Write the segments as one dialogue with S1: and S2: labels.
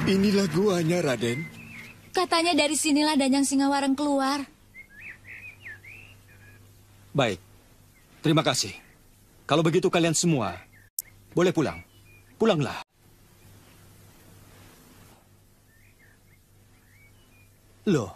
S1: Inilah guanya, Raden.
S2: Katanya dari sinilah Danyang Singawareng keluar.
S3: Baik, terima kasih. Kalau begitu kalian semua boleh pulang. Pulanglah. Loh.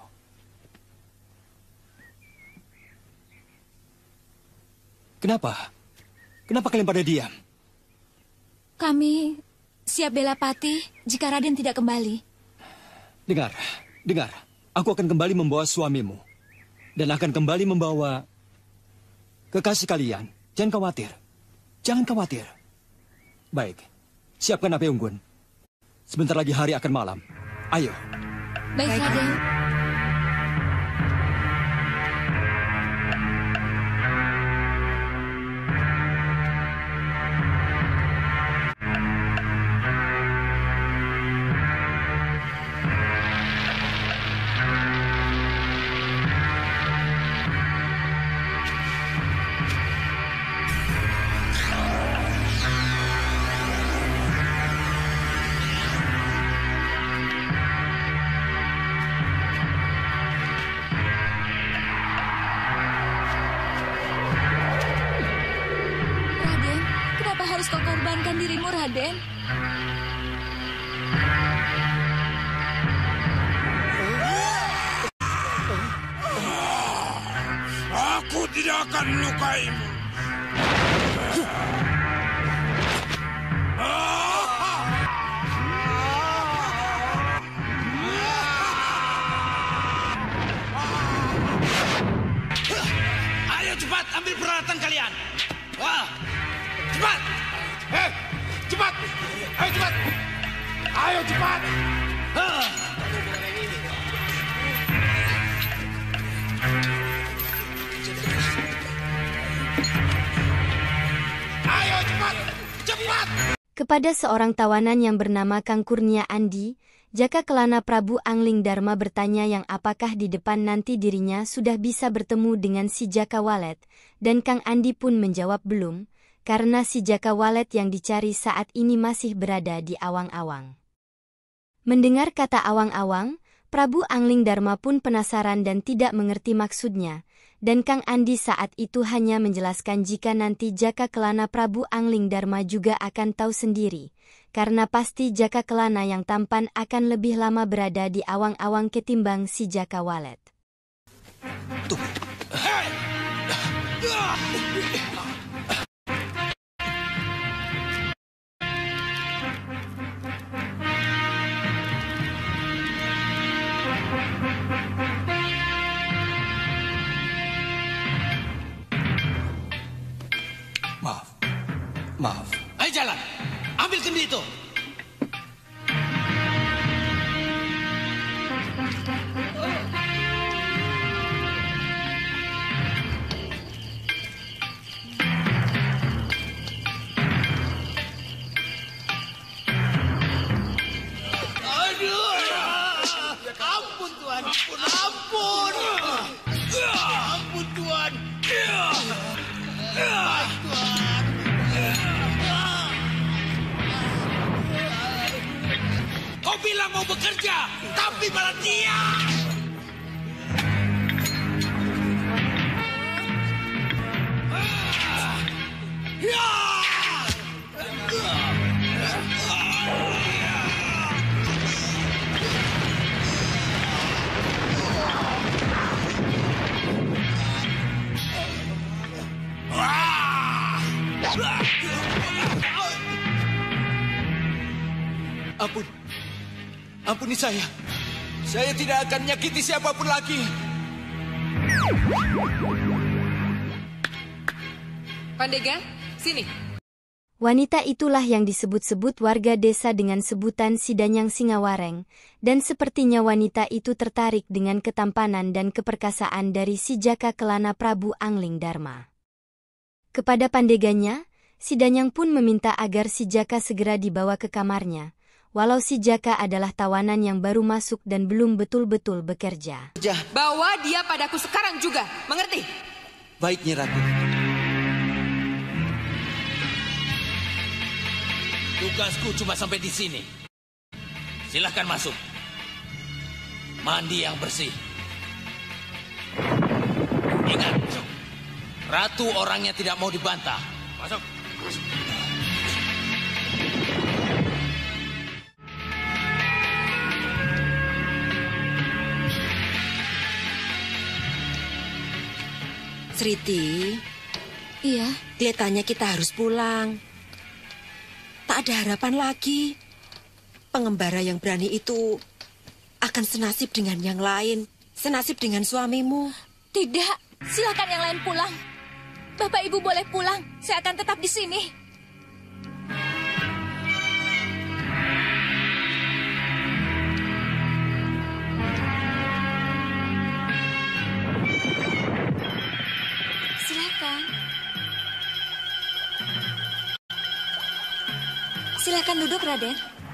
S3: Kenapa? Kenapa kalian pada diam?
S2: Kami siap bela Patih jika Raden tidak kembali.
S3: Dengar. Aku akan kembali membawa suamimu. Dan akan kembali membawa kekasih kalian. Jangan khawatir. Baik, siapkan api unggun. Sebentar lagi hari akan malam. Ayo.
S2: Baik, Raden. Harus kau korbankan dirimu, Raden?
S4: Aku tidak akan melukaimu. Ayo cepat ambil peralatan kalian. Wah, cepat. Cepat! Ayo cepat! Ayo cepat! Ayo cepat! Cepat!
S5: Kepada seorang tawanan yang bernama Kang Kurnia Andi, Jaka Kelana Prabu Angling Dharma bertanya yang apakah di depan nanti dirinya sudah bisa bertemu dengan si Jaka Walet, dan Kang Andi pun menjawab belum, karena si Jaka Walet yang dicari saat ini masih berada di awang-awang. Mendengar kata awang-awang, Prabu Angling Dharma pun penasaran dan tidak mengerti maksudnya, dan Kang Andi saat itu hanya menjelaskan jika nanti Jaka Kelana Prabu Angling Dharma juga akan tahu sendiri, karena pasti Jaka Kelana yang tampan akan lebih lama berada di awang-awang ketimbang si Jaka Walet.
S3: Maaf.
S4: Ayo jalan. Ambil kendi itu. Aduh. Ampun Tuhan. Ampun. Ampun Tuhan. Tuhan. Kau bilang mau bekerja, tapi malah diam.
S1: Ampuni saya. Saya tidak akan menyakiti siapapun lagi.
S6: Pandega, sini.
S5: Wanita itulah yang disebut-sebut warga desa dengan sebutan si Danyang Singawareng, dan sepertinya wanita itu tertarik dengan ketampanan dan keperkasaan dari si Jaka Kelana Prabu Angling Dharma. Kepada pandeganya, si Danyang pun meminta agar si Jaka segera dibawa ke kamarnya, walau si Jaka adalah tawanan yang baru masuk dan belum betul-betul bekerja.
S6: Bawa dia padaku sekarang juga, mengerti?
S1: Baik, Nyi Ratu.
S4: Tugasku cuma sampai di sini. Silahkan masuk. Mandi yang bersih. Ingat, Ratu orangnya tidak mau dibantah. Masuk.
S7: Sriti,
S2: Iya,
S7: kelihatannya kita harus pulang. Tak ada harapan lagi. Pengembara yang berani itu akan senasib dengan yang lain. Senasib dengan suamimu.
S2: tidak. Silakan yang lain pulang. Bapak Ibu boleh pulang. Saya akan tetap di sini. Silakan. Silakan duduk, Raden.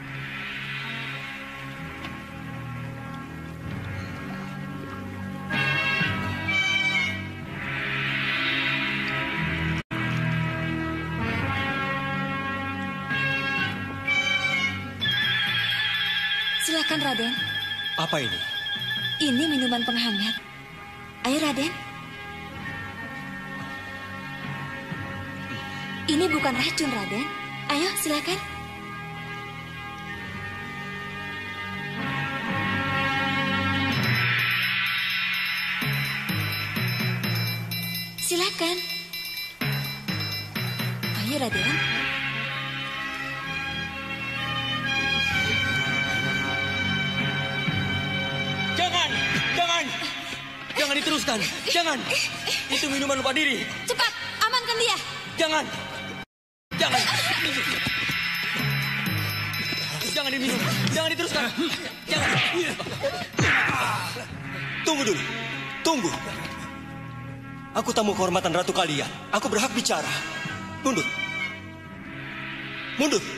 S2: Silakan, Raden.
S3: Apa ini?
S2: Ini minuman penghangat. Ayo, Raden. Ini bukan racun, Raden. Ayo, silakan. Silakan. Ayo, Raden.
S3: Jangan diteruskan. Jangan. Itu minuman lupa diri.
S2: Cepat, amankan dia.
S3: Jangan. Jangan. Jangan diminum. Jangan diteruskan. Jangan. Tunggu dulu. Tunggu. Aku tamu kehormatan ratu kalian. Aku berhak bicara. Mundur. Mundur.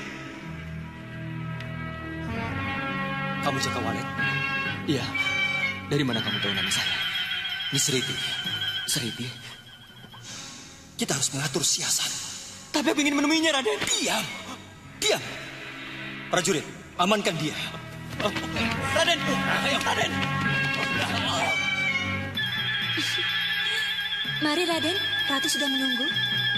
S3: Kamu Jaka Walet? Iya. Dari mana kamu tahu nama saya? Ini Sriti. Sriti. Kita harus mengatur siasat. Tapi aku ingin menemuinya, Raden. Diam. Diam. Prajurit, amankan dia. Raden. Ayo, Raden.
S2: Mari, Raden. Ratu sudah menunggu.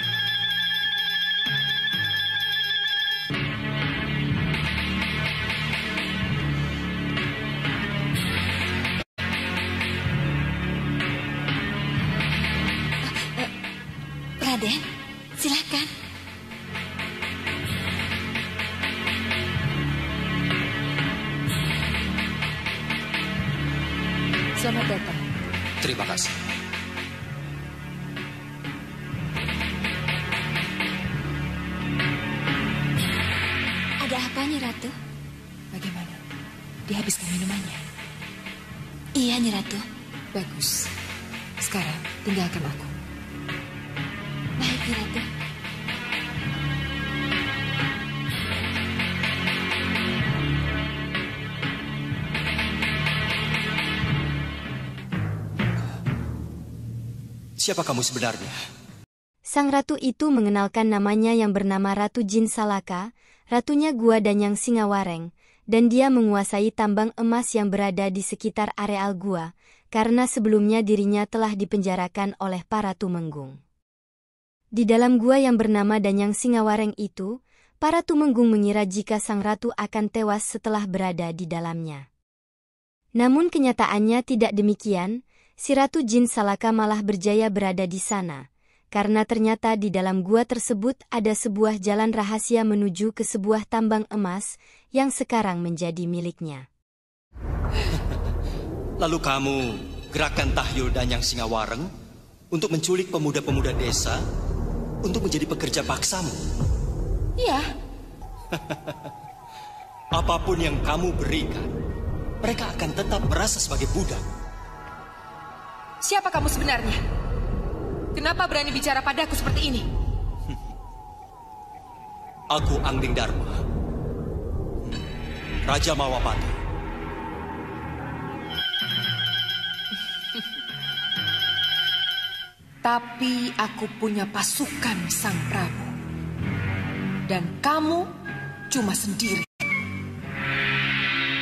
S2: Raden, silakan.
S6: Selamat datang.
S3: Terima kasih.
S2: Ada apa, Nyi Ratu?
S6: Bagaimana? Dihabiskan minumannya?
S2: Iya, Nyi Ratu.
S6: Bagus. Sekarang tinggalkan aku.
S2: Baik, Nyi Ratu.
S3: Siapa kamu sebenarnya?
S5: Sang ratu itu mengenalkan namanya yang bernama Ratu Jin Salaka, ratunya Gua Danyang Singawareng, dan dia menguasai tambang emas yang berada di sekitar areal gua, karena sebelumnya dirinya telah dipenjarakan oleh para Tumenggung. Di dalam gua yang bernama Danyang Singawareng itu, para Tumenggung mengira jika sang ratu akan tewas setelah berada di dalamnya. Namun kenyataannya tidak demikian, si Ratu Jin Salaka malah berjaya berada di sana, karena ternyata di dalam gua tersebut ada sebuah jalan rahasia menuju ke sebuah tambang emas yang sekarang menjadi miliknya.
S3: Lalu kamu gerakan tahyul Danyang Singawareng untuk menculik pemuda-pemuda desa untuk menjadi pekerja paksamu?
S6: Iya.
S3: Apapun yang kamu berikan, mereka akan tetap merasa sebagai budak.
S6: Siapa kamu sebenarnya? Kenapa berani bicara padaku seperti ini?
S3: Aku Angling Dharma, Raja Mawapati.
S6: Tapi aku punya pasukan Sang Prabu. Dan kamu cuma sendiri.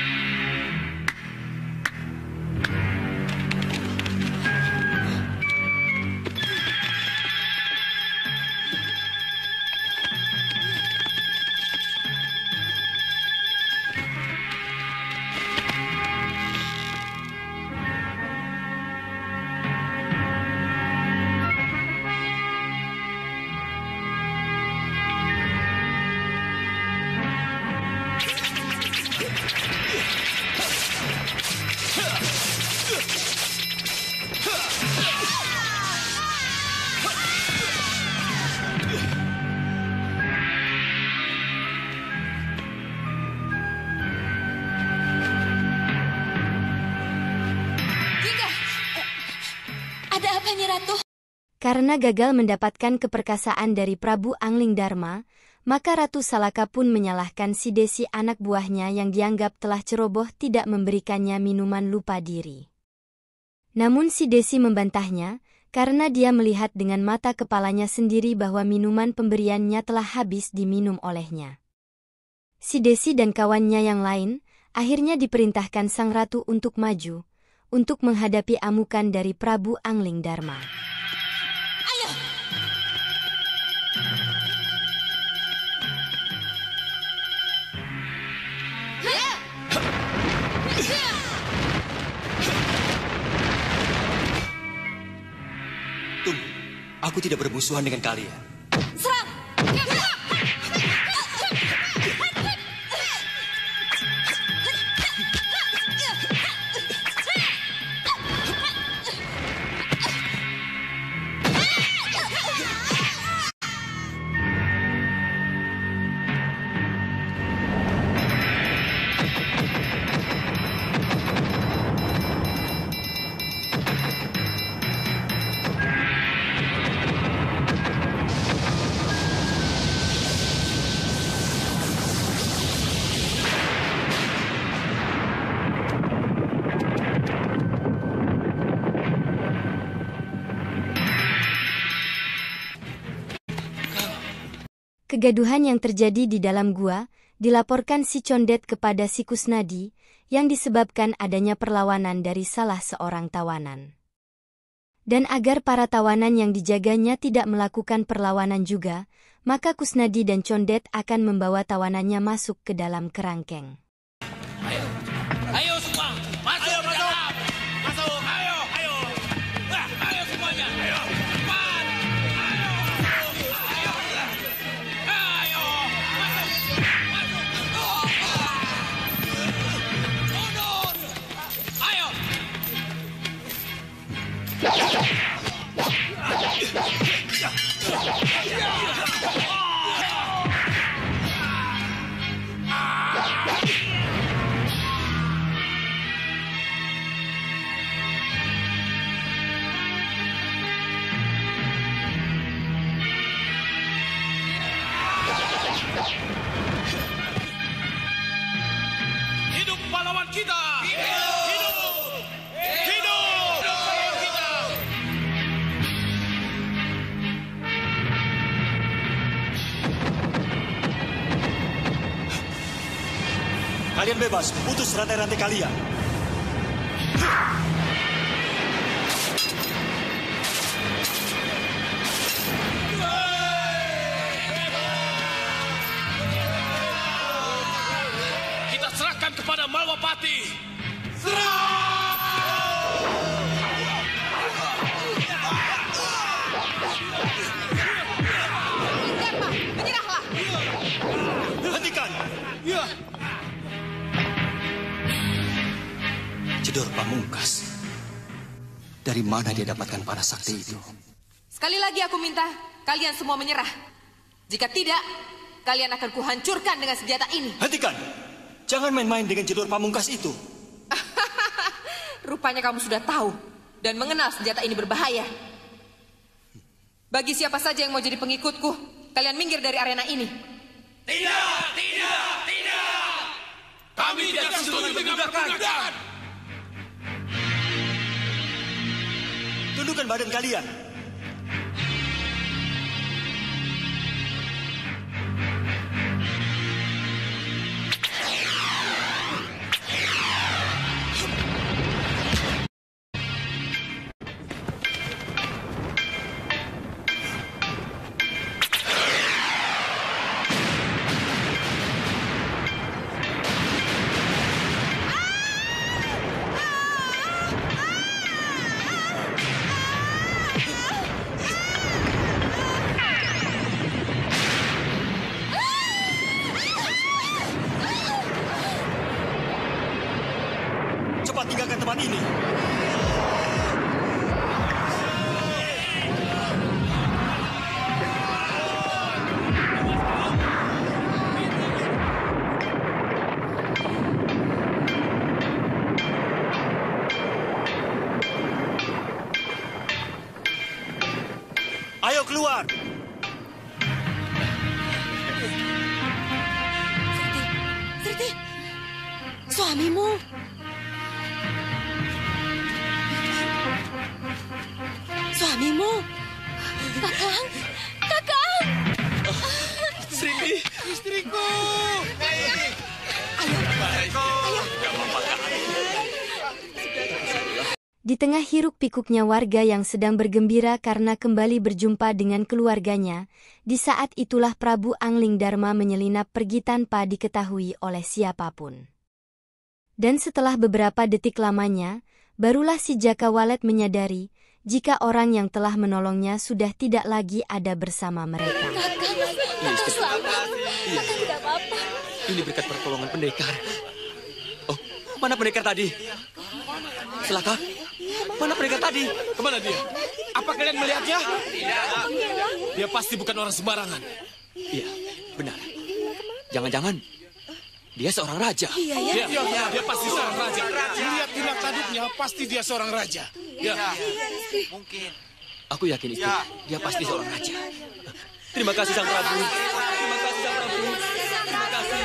S2: Ada apa, Nyi Ratu?
S5: Karena gagal mendapatkan keperkasaan dari Prabu Anglingdarma, maka Ratu Salaka pun menyalahkan si Desi anak buahnya yang dianggap telah ceroboh tidak memberikannya minuman lupa diri. Namun si Desi membantahnya, karena dia melihat dengan mata kepalanya sendiri bahwa minuman pemberiannya telah habis diminum olehnya. Si Desi dan kawannya yang lain akhirnya diperintahkan sang ratu untuk maju, untuk menghadapi amukan dari Prabu Anglingdarma.
S2: Ayo!
S3: Tunggu, aku tidak bermusuhan dengan kalian.
S2: Serang!
S5: Kegaduhan yang terjadi di dalam gua dilaporkan si Condet kepada si Kusnadi, yang disebabkan adanya perlawanan dari salah seorang tawanan. Dan agar para tawanan yang dijaganya tidak melakukan perlawanan juga, maka Kusnadi dan Condet akan membawa tawanannya masuk ke dalam kerangkeng.
S4: Ayo semua, masuk ke dalam. Masuk, ayo. Ayo semuanya. Ayo, cepat. Ayo. Mundur. Ayo. Hidup pahlawan kita! Hidup! Pahlawan kita!
S3: Kalian bebas, putus rantai-rantai kalian.
S4: Kita serahkan kepada Malwapati!
S6: Dharma, menyerahlah.
S3: Hentikan! Jedor Pamungkas. Dari mana dia dapatkan para sakti itu?
S6: Sekali lagi aku minta kalian semua menyerah. Jika tidak, kalian akan kuhancurkan dengan senjata ini.
S3: Hentikan! Jangan main-main dengan jedor Pamungkas itu.
S6: Rupanya kamu sudah tahu dan mengenal senjata ini berbahaya. Bagi siapa saja yang mau jadi pengikutku, kalian minggir dari arena ini.
S4: Tidak! Kami tidak setuju dengan perbudakan!
S3: Tundukkan badan kalian. Cepat tinggalkan tempat ini.
S8: keluar.
S7: Sriti, suamimu. Suamimu.
S2: Kakang, Kakang.
S1: Sriti, istriku.
S5: Di tengah hiruk-pikuknya warga yang sedang bergembira karena kembali berjumpa dengan keluarganya, di saat itulah Prabu Angling Darma menyelinap pergi tanpa diketahui oleh siapapun. Dan setelah beberapa detik lamanya, barulah si Jaka Walet menyadari jika orang yang telah menolongnya sudah tidak lagi ada bersama mereka.
S2: Kakang selamat. Kakang tidak apa-apa.
S3: Ini berkat pertolongan pendekar. Oh, mana pendekar tadi? Celaka? Mana pendekar tadi?
S1: Kemana dia? Apa kalian melihatnya? Tidak. Dia pasti bukan orang sembarangan.
S3: Iya, benar. Jangan-jangan dia seorang raja.
S1: Iya, dia pasti seorang raja. Lihat tindak tanduknya, pasti dia seorang raja. Ya.
S8: Mungkin.
S3: Aku yakin itu. Dia pasti seorang raja. Terima kasih Sang Prabu. Terima kasih Sang Prabu. Terima kasih.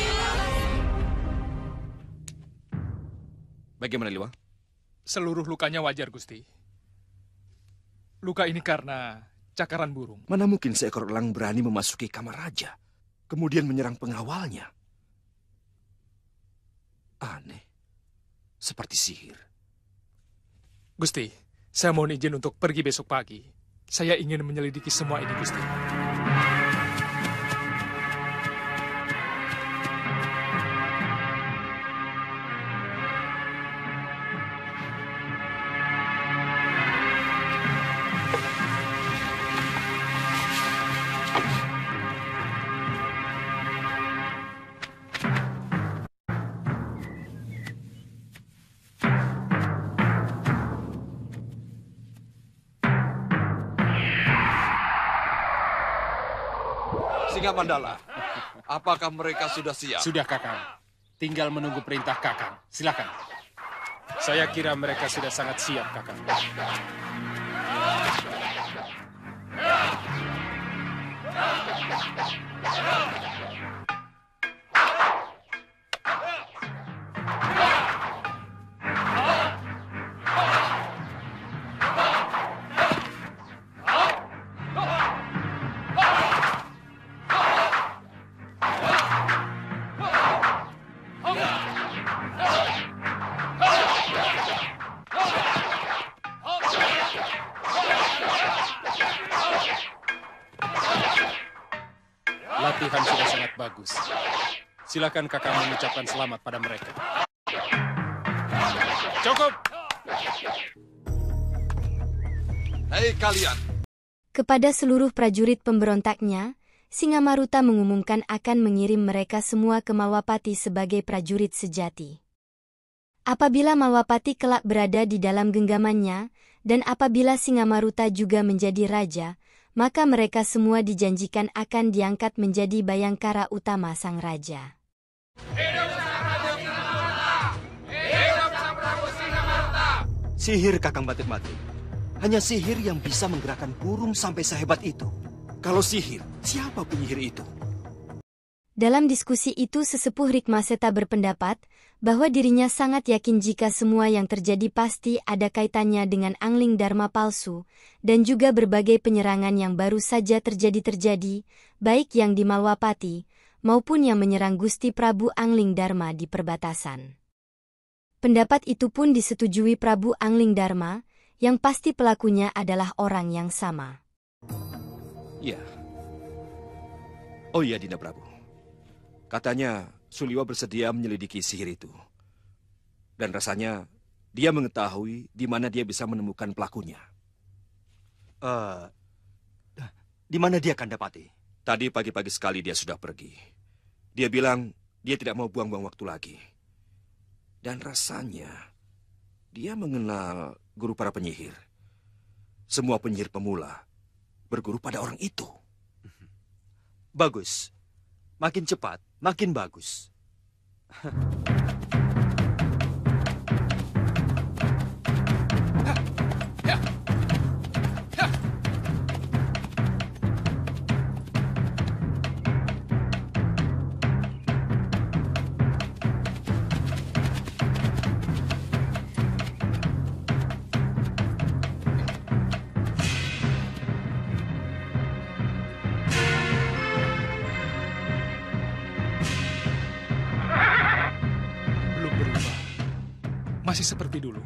S1: Bagaimana, Liwa?
S9: Seluruh lukanya wajar, Gusti. Luka ini karena cakaran burung.
S10: Mana mungkin seekor elang berani memasuki kamar raja, kemudian menyerang pengawalnya? Aneh. Seperti sihir.
S9: Gusti, saya mohon izin untuk pergi besok pagi. Saya ingin menyelidiki semua ini, Gusti.
S1: Singa Mandala, apakah mereka sudah siap?
S11: Sudah, Kakang. Tinggal menunggu perintah Kakang. Silakan. Saya kira mereka sudah sangat siap, Kakang. Latihan sudah sangat bagus. Silakan Kakang mengucapkan selamat pada mereka. Cukup!
S1: Hei kalian!
S5: Kepada seluruh prajurit pemberontaknya, Singamaruta mengumumkan akan mengirim mereka semua ke Malwapati sebagai prajurit sejati. Apabila Malwapati kelak berada di dalam genggamannya, dan apabila Singamaruta juga menjadi raja, maka mereka semua dijanjikan akan diangkat menjadi bayangkara utama sang raja.
S3: Sihir Kakang Batik-Batik. Hanya sihir yang bisa menggerakkan burung sampai sehebat itu. Kalau sihir, siapa penyihir itu?
S5: Dalam diskusi itu sesepuh Rikmaseta berpendapat bahwa dirinya sangat yakin jika semua yang terjadi pasti ada kaitannya dengan Angling Darma palsu, dan juga berbagai penyerangan yang baru saja terjadi, baik yang di Malwapati, maupun yang menyerang Gusti Prabu Angling Darma di perbatasan. Pendapat itu pun disetujui Prabu Angling Darma, yang pasti pelakunya adalah orang yang sama.
S10: Ya. Oh iya, Dinda Prabu. Katanya Suliwa bersedia menyelidiki sihir itu. Dan rasanya dia mengetahui di mana dia bisa menemukan pelakunya.
S3: Di mana dia, Kandapati?
S10: Tadi pagi-pagi sekali dia sudah pergi. Dia bilang dia tidak mau buang-buang waktu lagi. Dan rasanya dia mengenal guru para penyihir. Semua penyihir pemula berguru pada orang itu.
S3: Bagus. Makin cepat, makin bagus.
S9: seperti dulu.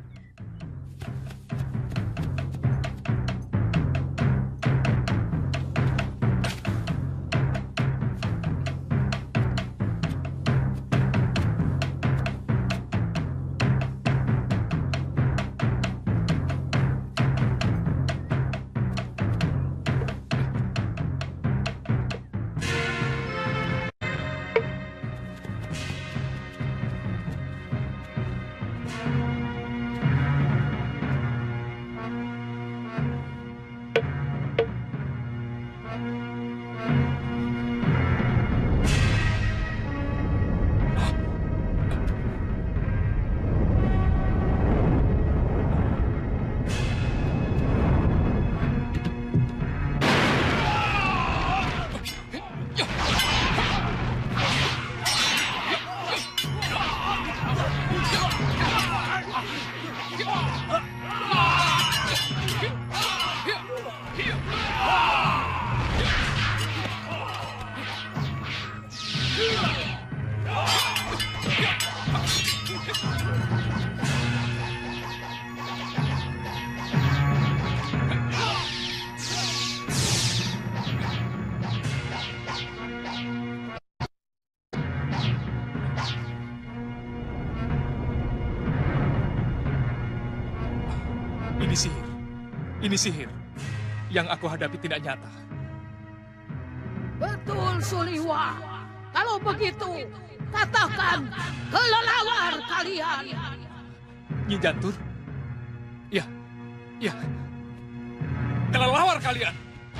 S9: Ini sihir. Yang aku hadapi tidak nyata.
S8: Betul, Suliwa. Kalau begitu, katakan kelelawar kalian.
S9: Nyi Jantur? Ya. Kelelawar kalian.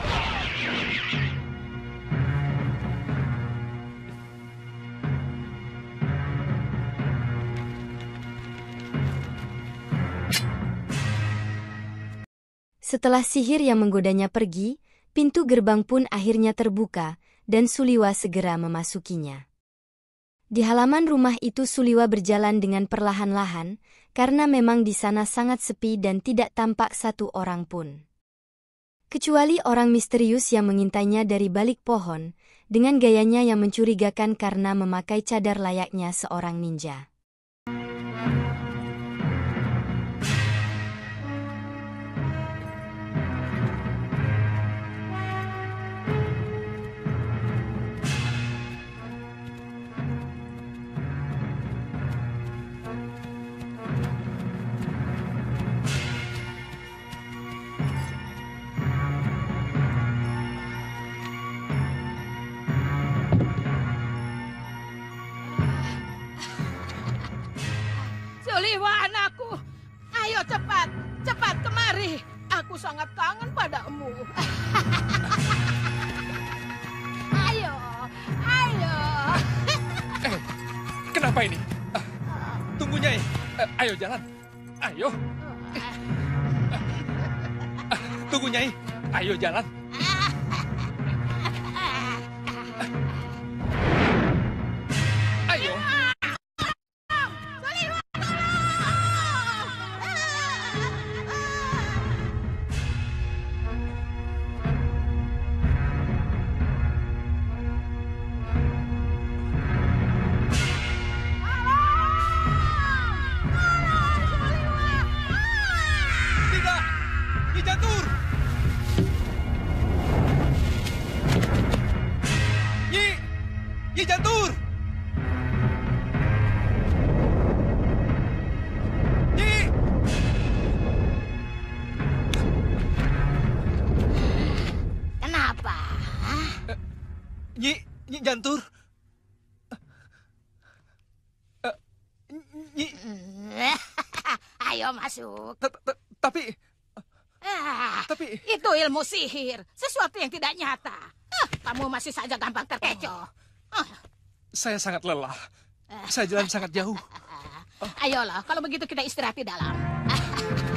S5: Setelah sihir yang menggodanya pergi, pintu gerbang pun akhirnya terbuka, dan Suliwa segera memasukinya. Di halaman rumah itu Suliwa berjalan dengan perlahan-lahan, karena memang di sana sangat sepi dan tidak tampak satu orang pun. Kecuali orang misterius yang mengintainya dari balik pohon, dengan gayanya yang mencurigakan karena memakai cadar layaknya seorang ninja.
S8: Suliwa anakku, ayo cepat kemari. Aku sangat kangen padamu. Ayo.
S9: Kenapa ini? Tunggu, Nyai. Ayo jalan. Ayo. Tunggu, Nyai. Ayo jalan. Ayo. Nyi Jantur! Nyi!
S8: Kenapa?
S9: Nyi Jantur. Nyi.
S8: Ayo masuk.
S9: Tapi
S8: itu ilmu sihir, sesuatu yang tidak nyata. Kamu masih saja gampang terkecoh.
S9: Saya sangat lelah. Saya jalan sangat jauh.
S8: Ayolah, kalau begitu kita istirahat di dalam.